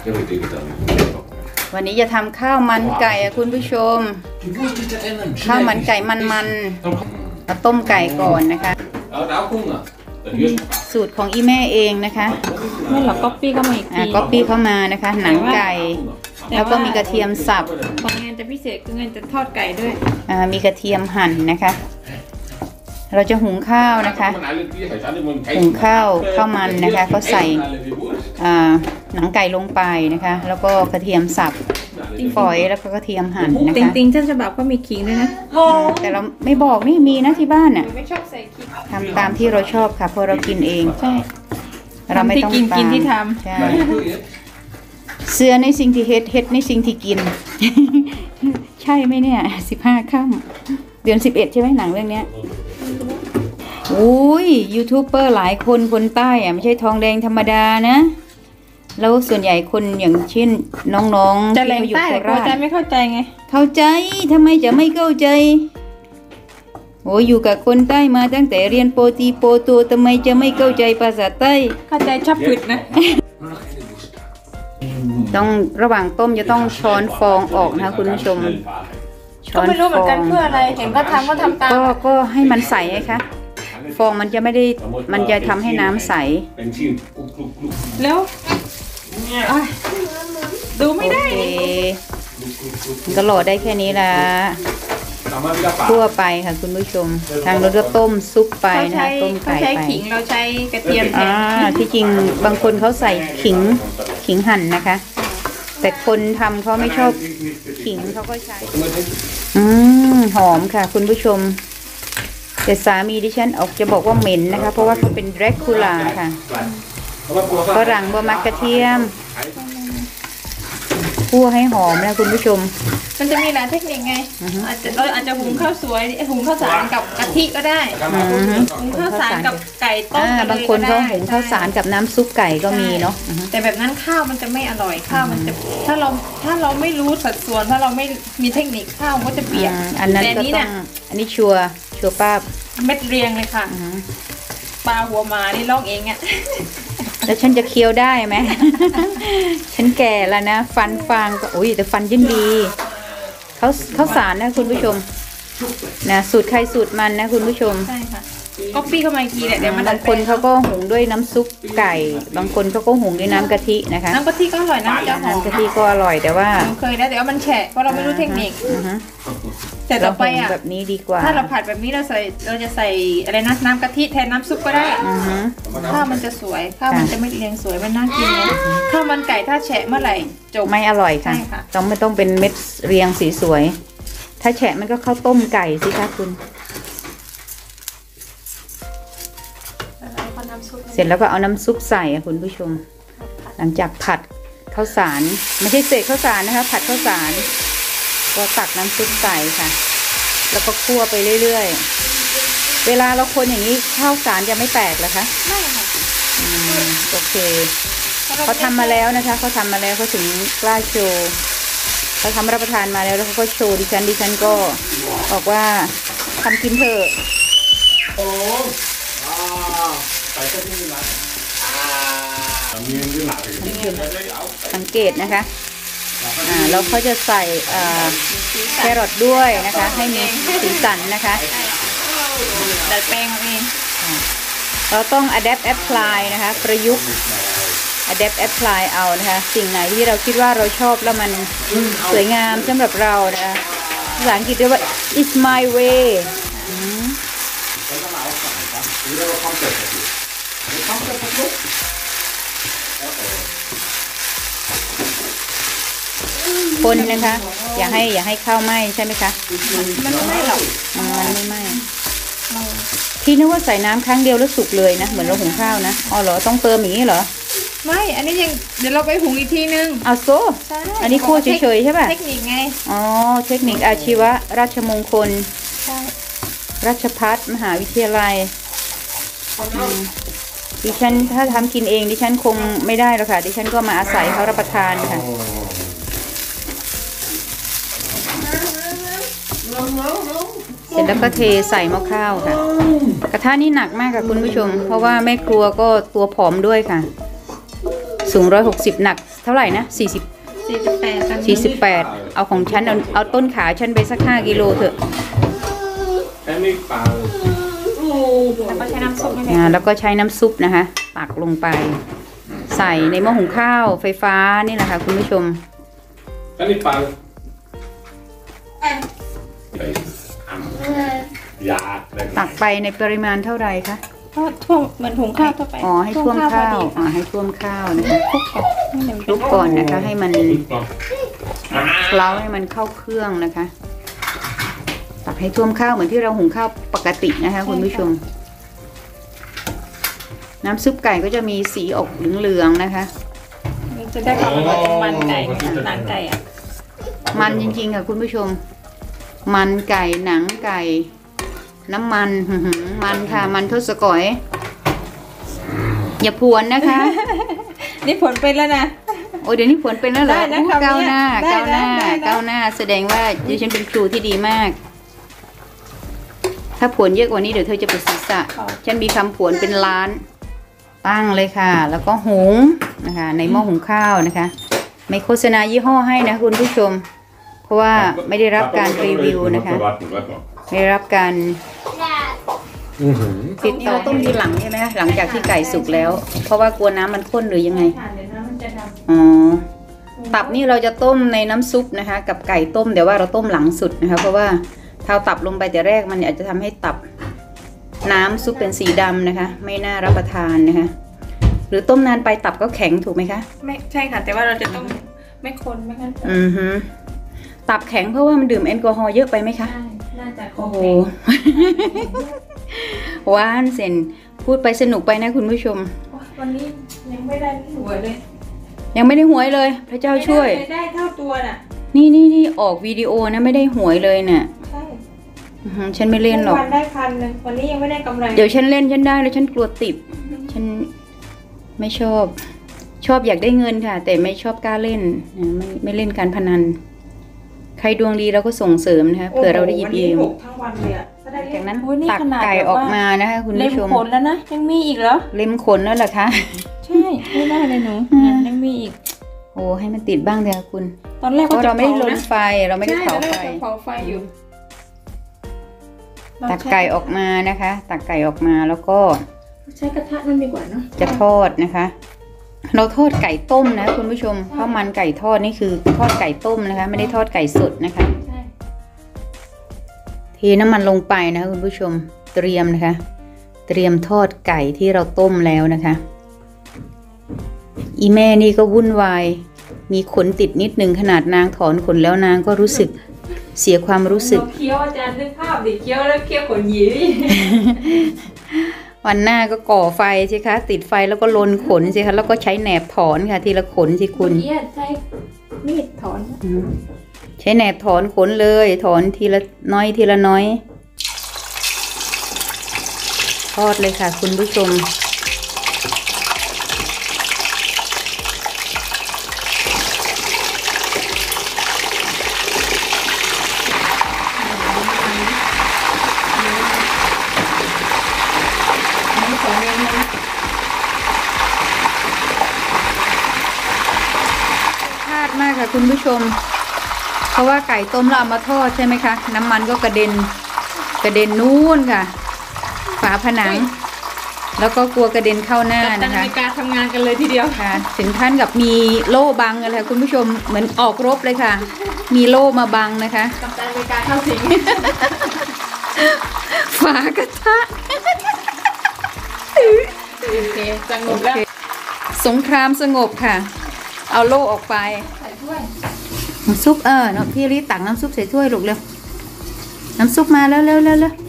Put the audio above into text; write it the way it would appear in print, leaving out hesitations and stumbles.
วันนี้จะทำข้าวมันไก่คุณผู้ชมข้าวมันไก่มันๆเราต้มไก่ก่อนนะคะสูตรของอีแม่เองนะคะไม่หรอกก๊อปปี้ก็มาอีกทีก๊อปปี้เข้ามานะคะหนังไก่แล้วก็มีกระเทียมสับของงานจะพิเศษคือเงินจะทอดไก่ด้วยมีกระเทียมหั่นนะคะเราจะหุงข้าวนะคะหุงข้าวมันนะคะก็ใส่หนังไก่ลงไปนะคะแล้วก็กระเทียมสับฝอยแล้วก็กระเทียมหั่นนะคะติงๆท่านฉบับก็มีขิงด้วยนะแต่เราไม่บอกนี่มีนะที่บ้านน่ะไม่ชอบใส่ขิงทำตามที่เราชอบค่ะเพราะเรากินเองใช่เราไม่ต้องกินที่ทำใช่เสื้อในสิ่งที่เฮ็ดในสิ่งที่กินใช่ไหมเนี่ย15 ค่ำเดือน11ใช่ไหมหนังเรื่องนี้อุ้ยยูทูบเบอร์หลายคนใต้อะไม่ใช่ทองแดงธรรมดานะแล้วส่วนใหญ่คนอย่างเช่นน้องๆที่เขาอยู่โคราชจะไม่เข้าใจไงเข้าใจทำไมจะไม่เข้าใจโอ้อยู่กับคนใต้มาตั้งแต่เรียนโปตีโปโตทำไมจะไม่เข้าใจภาษาใต้เข้าใจชอบผิดนะต้องระหว่างต้มจะต้องช้อนฟองออกนะคุณผู้ชมก็ไม่รู้เหมือนกันเพื่ออะไรเห็นก็ทำตามก็ให้มันใสไงคะฟองมันจะไม่ได้มันจะทำให้น้ำใสแล้วดูไม่ได้ก็โหลดได้แค่นี้ละทั่วไปค่ะคุณผู้ชมทางเราจะต้มซุปไปนะต้มไก่ไปใช้ขิงเราใช้กระเทียมแทนที่จริงบางคนเขาใส่ขิงหั่นนะคะแต่คนทำเขาไม่ชอบขิงเขาก็ใช้หอมค่ะคุณผู้ชมแต่สามีดิฉันออกจะบอกว่าเหม็นนะคะเพราะว่าเขาเป็นแดร็กคูล่าค่ะฝรั่งบะมักกระเทียมคั่วให้หอมนะคุณผู้ชมมันจะมีหลายเทคนิคไงเราอาจจะหุงข้าวสวยหุงข้าวสารกับกะทิก็ได้หุงข้าวสารกับไก่ต้มบางคนเขาหุงข้าวสารกับน้ำซุปไก่ก็มีเนาะแต่แบบนั้นข้าวมันจะไม่อร่อยข้าวมันจะถ้าเราไม่รู้สัดส่วนถ้าเราไม่มีเทคนิคข้าวก็จะเปียกอันนั้นก็ต้องอันนี้ชัวป้าเม็ดเรียงเลยค่ะปลาหัวมานี่ลอกเองอ่ะแล้วฉันจะเคี้ยวได้ไหม ฉันแก่แล้วนะฟันฟางก็โอ้ยแต่ฟันยิ่งดีเขาสารนะคุณผู้ชมนะสูตรใครสูตรมันนะคุณผู้ชมใช่ค่ะก๊อปปี้เข้ามาอีกทีแหละเดี๋ยวมันบางคนเขาก็หุงด้วยน้ำซุปไก่บางคนเขาก็หุงด้วยน้ำกะทินะคะน้ำกะทิก็อร่อยนะน้ำกะทิก็อร่อยแต่ว่าเคยแล้วแต่ว่ามันแฉะเพราะเราไม่รู้เทคนิคแต่ต่อไปอ่ะแบบนี้ดีกว่าถ้าเราผัดแบบนี้เราจะใส่อะไรนะน้ำกะทิแทนน้ำซุปก็ได้ข้าวมันจะสวยข้าวมันจะไม่เรียงสวยมันน่ากินเลยข้าวมันไก่ถ้าแฉะเมื่อไหร่จบไม่อร่อยค่ะต้องเป็นเม็ดเรียงสีสวยถ้าแฉะมันก็ข้าวต้มไก่สิคะคุณเสร็จแล้วก็เอาน้ำซุปใส่คุณผู้ชมหลังจากผัดข้าวสารไม่ใช่เศษข้าวสารนะคะผัดข้าวสารก็ตักน้ำซุปใส่ค่ะแล้วก็คั่วไปเรื่อยๆเวลาเราคนอย่างนี้ข้าวสารจะไม่แตกเหรอคะไม่ค่ะโอเคเขาทำมาแล้วนะคะเขาทำมาแล้วเขาถึงกล้าโชว์เขาทำรับประทานมาแล้วเขาก็โชว์ดิฉันก็บอกว่าทำกินเถอะสังเกตนะคะแล้วเขาจะใส่แครอทด้วยนะคะให้มีสีสันนะคะดัดแปลงเองเราต้อง adapt apply นะคะประยุกต์ adapt apply เอานะคะสิ่งไหนที่เราคิดว่าเราชอบแล้วมันสวยงามสำหรับเรานะคะภาษาอังกฤษเรียกว่า it's my wayคนนะคะอย่าให้ข้าวไหม้ใช่ไหมคะมันไม่หรอกมันไม่ไหม้พี่นึกว่าใส่น้ำครั้งเดียวแล้วสุกเลยนะเหมือนเราหุงข้าวนะอ๋อเหรอต้องเติมอย่างนี้เหรอไม่อันนี้ยังเดี๋ยวเราไปหุงอีกทีนึงเอาโซ่อันนี้คั่วเฉยๆใช่ป่ะเทคนิคไงอ๋อเทคนิคอาชีวะราชมงคลราชภัฏมหาวิทยาลัยดิฉันถ้าทำกินเองดิฉันคงไม่ได้หรอกค่ะดิฉันก็มาอาศัยเขารับประทานค่ะเสร็จแล้วก็เทใส่หม้อข้าวค่ะกระทะนี่หนักมากค่ะคุณผู้ชมเพราะว่าแม่ครัวก็ตัวผอมด้วยค่ะสูง160หนักเท่าไหร่นะ48เอาของฉันเอาต้นขาฉันไปสัก5 กิโลเถอะแค่ไม่ปลาแล้วก็ใช้น้ำซุปนี่แหละแล้วก็ใช้น้ำซุปนะคะตักลงไป ใส่ในหม้อหุงข้าวไฟฟ้านี่แหละค่ะคุณผู้ชมแค่ไม่ปลาอยากเลยตักไปในปริมาณเท่าไหร่คะก็ท่วมเหมือนหุงข้าวทั่วไปอ๋อให้ท่วมข้าวให้ท่วมข้าวนะคะคลุกก่อนนะคะให้มันเคล้าให้มันเข้าเครื่องนะคะตักให้ท่วมข้าวเหมือนที่เราหุงข้าวปกตินะคะคุณผู้ชมน้ำซุปไก่ก็จะมีสีออกเหลืองๆนะคะมันจะได้ความอร่อยของมันไก่หนังไก่อ่ะมันจริงๆค่ะคุณผู้ชมมันไก่หนังไก่น้ำมันมันค่ะมันทศก๋อยอย่าพวนนะคะนี่ผลเป็นแล้วนะโอ้เดี๋ยวนี้ผลเป็นแล้วเหรอได้นะก้าวหน้าได้ก้าวหน้าได้นะก้าวหน้าแสดงว่าดิฉันเป็นครูที่ดีมาก ถ้าผลเยอะกว่านี้เดี๋ยวเธอจะปวดศีรษะฉันมีคำผวนเป็นล้านตั้งเลยค่ะ แล้วก็หุงนะคะในหม้อหุงข้าวนะคะไม่โฆษณายี่ห้อให้นะคุณผู้ชม เพราะว่าไม่ได้รับการรีวิวนะคะไม่ได้รับการติดต่อต้มทีหลังใช่ไหมหลังจากที่ไก่สุกแล้ว เพราะว่ากลัวน้ำมันข้นหรือยังไงอ๋อตับนี่เราจะต้มในน้ำซุปนะคะกับไก่ต้มเดี๋ยวว่าเราต้มหลังสุดนะคะเพราะว่าถ้าตับลงไปแต่แรกมันอาจจะทำให้ตับน้ำซุปเป็นสีดำนะคะไม่น่ารับประทานนะคะหรือต้มนานไปตับก็แข็งถูกไหมคะไม่ใช่ค่ะแต่ว่าเราจะต้องไม่คนไม่งั้นตับแข็งเพราะว่ามันดื่มแอลกอฮอล์เยอะไปไหมคะน่าจะโอ้โหหวานเซนพูดไปสนุกไปนะคุณผู้ชมวันนี้ยังไม่ได้หวยเลยยังไม่ได้หวยเลยพระเจ้าช่วยไม่ได้เท่าตัวน่ะนี่ออกวิดีโอนะไม่ได้หวยเลยเนี่ยใช่ฉันไม่เล่นหรอกวันได้1,000วันนี้ยังไม่ได้กำไรเดี๋ยวฉันเล่นฉันได้แล้วฉันกลัวติดฉันไม่ชอบอยากได้เงินค่ะ แต่ไม่ชอบกล้าเล่นไม่เล่นการพนันใครดวงดีเราก็ส่งเสริมนะคะเผื่อเราได้หยิบยืมทั้งวันเลยอ่ะจากนั้นตักไก่ออกมานะคะคุณผู้ชมเล็มขนแล้วนะยังมีอีกเหรอเล็มขนแล้วเหรอคะใช่ไม่ได้เลยหนูยังมีอีกโอ้ให้มันติดบ้างเถอะคุณตอนแรกเพราะเราไม่ได้ลนไฟเราไม่ได้เผาไฟเผาไฟอยู่ตักไก่ออกมานะคะ ตักไก่ออกมาแล้วก็ใช้กระทะนั่นดีกว่าเนาะจะทอดนะคะ เราทอดไก่ต้มนะคุณผู้ชมข้าวมันไก่ทอดนี่คือทอดไก่ต้มนะคะไม่ได้ทอดไก่สดนะคะเทน้ำมันลงไปนะคุณผู้ชมเตรียมนะคะ เตรียมทอดไก่ที่เราต้มแล้วนะคะอีแม่นี่ก็วุ่นวายมีขนติดนิดนึงขนาดนางถอนขนแล้วนางก็รู้สึกเสียความรู้สึกเคี้ยวอาจารย์นึกภาพดิเคี้ยวแล้วเคี้ยวขนหยีวันหน้าก็ก่อไฟสิคะติดไฟแล้วก็ลนขนสิคะแล้วก็ใช้แหนบถอนค่ะทีละขนสิคุณใช้มีดถอนใช้แหนบถอนขนเลยถอนทีละน้อยทีละน้อยทอดเลยค่ะคุณผู้ชมมากค่ะคุณผู้ชมเพราะว่าไก่ต้มเราเอามาทอดใช่ไหมคะน้ำมันก็กระเด็นนู่นค่ะฝาผนังแล้วก็กลัวกระเด็นเข้าหน้านะคะในการทำงานกันเลยทีเดียวค่ะถึงท่านกับมีโล่บังกันค่ะคุณผู้ชมเหมือนออกรบเลยค่ะมีโล่มาบังนะคะกับการในการเข้าสิงฝากระทะโอเคสงบแล้วสงครามสงบค่ะเอาโล่ออกไปใส่ถ้วยน้ำซุปเนาะพี่รีตักน้ำซุปใส่ถ้วยลูกเร็วน้ำซุปมาแล้ว